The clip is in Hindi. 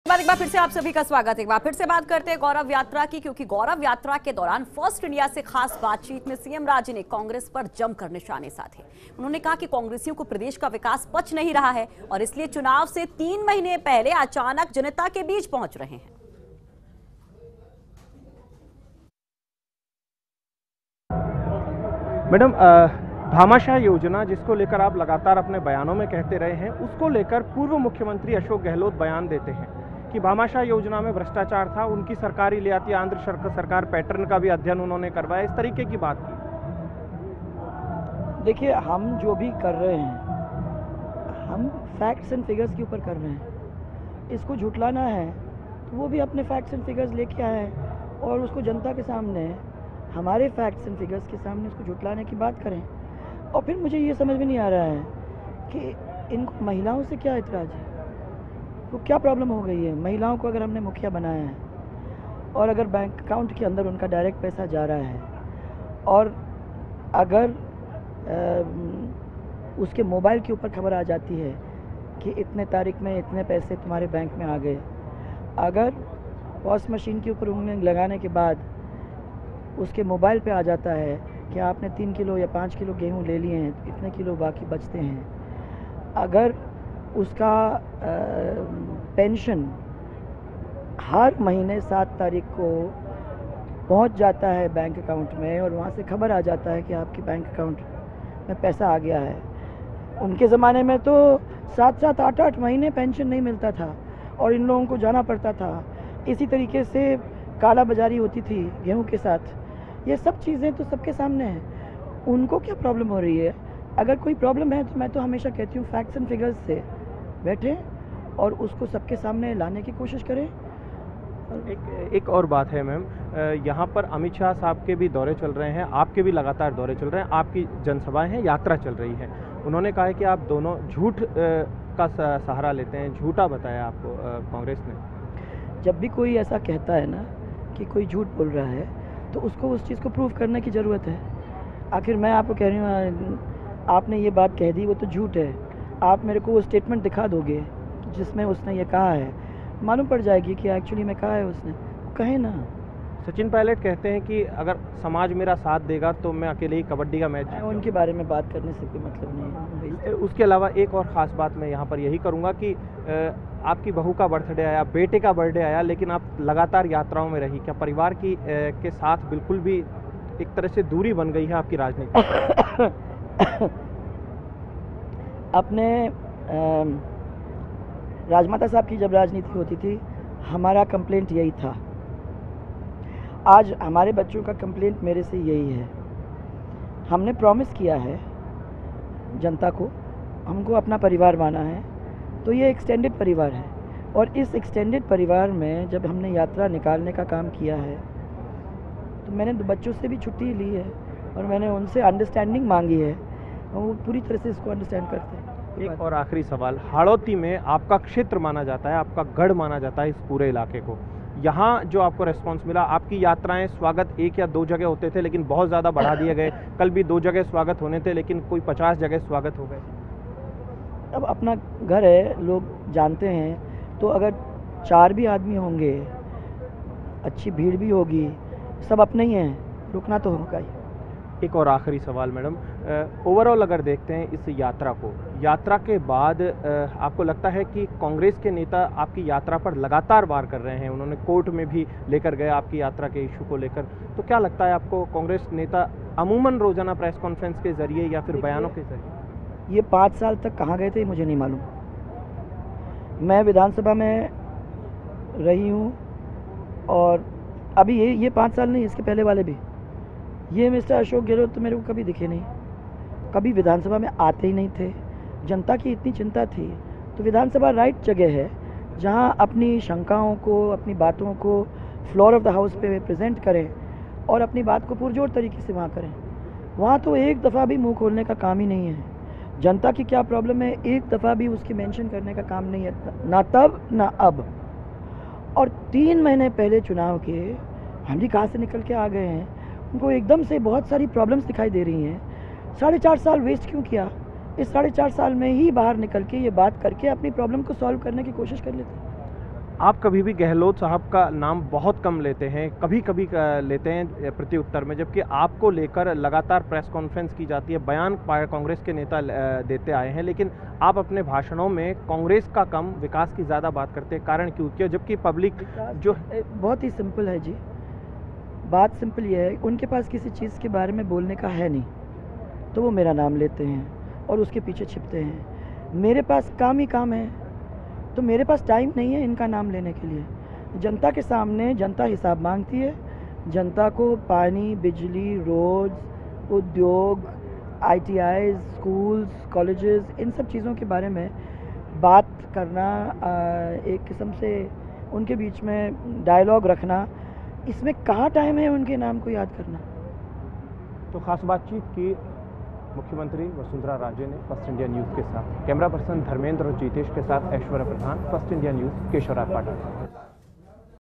एक बार फिर से आप सभी का स्वागत है। एक बार फिर से बात करते हैं गौरव यात्रा की, क्योंकि गौरव यात्रा के दौरान फर्स्ट इंडिया से खास बातचीत में सीएम राजे ने कांग्रेस पर जमकर निशाने साधे। उन्होंने कहा कि कांग्रेसियों को प्रदेश का विकास पच नहीं रहा है और इसलिए चुनाव से 3 महीने पहले अचानक जनता के बीच पहुंच रहे हैं। मैडम, भामाशाह योजना जिसको लेकर आप लगातार अपने बयानों में कहते रहे हैं, उसको लेकर पूर्व मुख्यमंत्री अशोक गहलोत बयान देते हैं कि भामाशाह योजना में भ्रष्टाचार था, उनकी सरकार ही ले आती, आंध्र सरकार पैटर्न का भी अध्ययन उन्होंने करवाया, इस तरीके की बात की। देखिए, हम जो भी कर रहे हैं हम फैक्ट्स एंड फिगर्स के ऊपर कर रहे हैं। इसको झुटलाना है तो वो भी अपने फैक्ट्स एंड फिगर्स लेके आए और उसको जनता के सामने, हमारे फैक्ट्स एंड फिगर्स के सामने उसको झुटलाने की बात करें। और फिर मुझे ये समझ में नहीं आ रहा है कि इनको महिलाओं से क्या इतराज़ है, तो क्या प्रॉब्लम हो गई है। महिलाओं को अगर हमने मुखिया बनाया है और अगर बैंक अकाउंट के अंदर उनका डायरेक्ट पैसा जा रहा है और अगर उसके मोबाइल के ऊपर खबर आ जाती है कि इतने तारीख में इतने पैसे तुम्हारे बैंक में आ गए, अगर पॉस मशीन के ऊपर उंगली लगाने के बाद उसके मोबाइल पे आ जाता है कि आपने 3 किलो या 5 किलो गेहूं ले लिए हैं, इतने किलो बाकी बचते हैं, अगर उसका पेंशन हर महीने 7 तारीख को पहुंच जाता है बैंक अकाउंट में और वहां से खबर आ जाता है कि आपके बैंक अकाउंट में पैसा आ गया है। उनके ज़माने में तो 7-7, 8-8 महीने पेंशन नहीं मिलता था और इन लोगों को जाना पड़ता था। इसी तरीके से काला बाजारी होती थी गेहूं के साथ। ये सब चीज़ें तो सबके सामने हैं। उनको क्या प्रॉब्लम हो रही है? अगर कोई प्रॉब्लम है तो मैं तो हमेशा कहती हूँ फैक्ट्स एंड फिगर्स से बैठें और उसको सबके सामने लाने की कोशिश करें। एक और बात है मैम, यहाँ पर अमित शाह साहब के भी दौरे चल रहे हैं, आपके भी लगातार दौरे चल रहे हैं, आपकी जनसभाएं हैं, यात्रा चल रही है। उन्होंने कहा है कि आप दोनों झूठ का सहारा लेते हैं, झूठा बताया आपको कांग्रेस ने। जब भी कोई ऐसा कहता है ना कि कोई झूठ बोल रहा है तो उसको उस चीज़ को प्रूव करने की ज़रूरत है। आखिर मैं आपको कह रही हूँ, आपने ये बात कह दी, वो तो झूठ है। आप मेरे को वो स्टेटमेंट दिखा दोगे जिसमें उसने ये कहा है, मालूम पड़ जाएगी कि एक्चुअली में कहा है उसने। कहे ना। सचिन पायलट कहते हैं कि अगर समाज मेरा साथ देगा तो मैं अकेले ही कबड्डी का मैच जीतूंगा। उनके बारे में बात करने से कोई मतलब नहीं है। उसके अलावा एक और ख़ास बात मैं यहाँ पर यही करूँगा कि आपकी बहू का बर्थडे आया, बेटे का बर्थडे आया, लेकिन आप लगातार यात्राओं में रही। क्या परिवार की के साथ बिल्कुल भी एक तरह से दूरी बन गई है आपकी राजनीति? अपने राजमाता साहब की जब राजनीति होती थी, हमारा कंप्लेंट यही था। आज हमारे बच्चों का कंप्लेंट मेरे से यही है। हमने प्रॉमिस किया है जनता को, हमको अपना परिवार माना है, तो ये एक्सटेंडेड परिवार है। और इस एक्सटेंडेड परिवार में जब हमने यात्रा निकालने का काम किया है तो मैंने बच्चों से भी छुट्टी ली है और मैंने उनसे अंडरस्टैंडिंग मांगी है और वो पूरी तरह से इसको अंडरस्टैंड करते हैं। एक और आखिरी सवाल, हाड़ौती में आपका क्षेत्र माना जाता है, आपका गढ़ माना जाता है इस पूरे इलाके को। यहाँ जो आपको रिस्पांस मिला, आपकी यात्राएं स्वागत 1 या 2 जगह होते थे लेकिन बहुत ज़्यादा बढ़ा दिए गए। कल भी 2 जगह स्वागत होने थे लेकिन कोई 50 जगह स्वागत हो गए। अब अपना घर है, लोग जानते हैं, तो अगर 4 भी आदमी होंगे, अच्छी भीड़ भी होगी, सब अपने ही हैं, रुकना तो होगा ही। एक और आखिरी सवाल मैडम, ओवरऑल अगर देखते हैं इस यात्रा को, यात्रा के बाद आपको लगता है कि कांग्रेस के नेता आपकी यात्रा पर लगातार वार कर रहे हैं? उन्होंने कोर्ट में भी लेकर गए आपकी यात्रा के इशू को लेकर, तो क्या लगता है आपको कांग्रेस नेता अमूमन रोजाना प्रेस कॉन्फ्रेंस के जरिए या फिर बयानों के जरिए? ये 5 साल तक कहाँ गए थे मुझे नहीं मालूम। मैं विधानसभा में रही हूँ और अभी ये 5 साल नहीं, इसके पहले वाले भी, ये मिस्टर अशोक गहलोत तो मेरे को कभी दिखे नहीं, कभी विधानसभा में आते ही नहीं थे। जनता की इतनी चिंता थी तो विधानसभा राइट जगह है जहाँ अपनी शंकाओं को, अपनी बातों को फ्लोर ऑफ द हाउस पे प्रेजेंट करें और अपनी बात को पुरजोर तरीके से वहाँ करें। वहाँ तो एक दफ़ा भी मुंह खोलने का काम ही नहीं है। जनता की क्या प्रॉब्लम है, एक दफ़ा भी उसकी मेंशन करने का काम नहीं है, ना तब ना अब। और 3 महीने पहले चुनाव के हम भी कहाँ से निकल के आ गए हैं, उनको एकदम से बहुत सारी प्रॉब्लम्स दिखाई दे रही हैं। 4.5 साल वेस्ट क्यों किया? इस 4.5 साल में ही बाहर निकल के ये बात करके अपनी प्रॉब्लम को सॉल्व करने की कोशिश कर लेते। आप कभी भी गहलोत साहब का नाम बहुत कम लेते हैं, कभी कभी लेते हैं प्रति उत्तर में, जबकि आपको लेकर लगातार प्रेस कॉन्फ्रेंस की जाती है, बयान कांग्रेस के नेता देते आए हैं, लेकिन आप अपने भाषणों में कांग्रेस का कम, विकास की ज़्यादा बात करते हैं। कारण क्यों? जबकि पब्लिक जो बहुत ही सिंपल है जी, बात सिंपल ये है, उनके पास किसी चीज़ के बारे में बोलने का है नहीं तो वो मेरा नाम लेते हैं और उसके पीछे छिपते हैं। मेरे पास काम ही काम है, तो मेरे पास टाइम नहीं है इनका नाम लेने के लिए। जनता के सामने जनता हिसाब मांगती है, जनता को पानी, बिजली, रोड्स, उद्योग, ITIs, स्कूल्स, कॉलेजेस, इन सब चीज़ों के बारे में बात करना, एक किस्म से उनके बीच में डायलॉग रखना, इसमें कहाँ टाइम है उनके नाम को याद करना। तो खास बातचीत की मुख्यमंत्री वसुंधरा राजे ने फर्स्ट इंडिया न्यूज़ के साथ। कैमरा पर्सन धर्मेंद्र और जीतेश के साथ Aishwarya Pradhan, first India news, Keshavrai Patan.